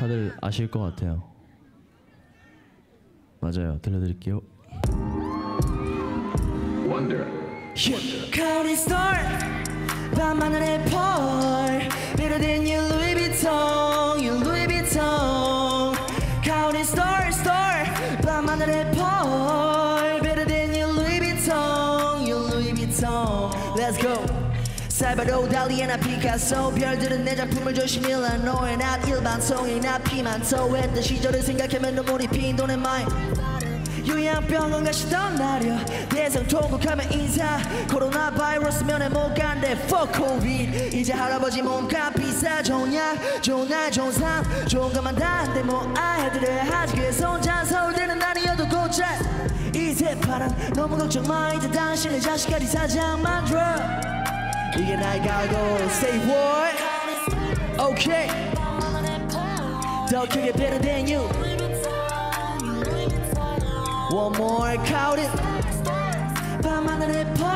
다들 아실 것 같아요. 맞아요. 들려드릴게요. Wonder. Counting star, 밤하늘의 펄, better than you Louis Vuitton, you Louis Vuitton. Counting star, star, 밤하늘의 펄, better than you Louis Vuitton, you Louis Vuitton. Let's go. 살바도 달리에나 피카소 별들은 내 작품을 조심일라 너의 난 일반성이 나 피만 토했던 시절을 생각하면 눈물이 핀 돈의 마인 요양병원 가시던 날이여 대상 통곡하면 인사 코로나 바이러스 면회 못 간대 fuck covid 이제 할아버지 몸값 비싸 좋은 약 좋은 날 좋은 삶 좋은 것만 다한데 뭐 아이들의 아직에서 혼자 서울대는 아니어도 곧잘 이 새파란 너무 걱정 마 이제 당신의 자식까지 사장 만들어 이게 나의 각오 say what okay 더 크게 better than you one more count it 밤하늘의 펄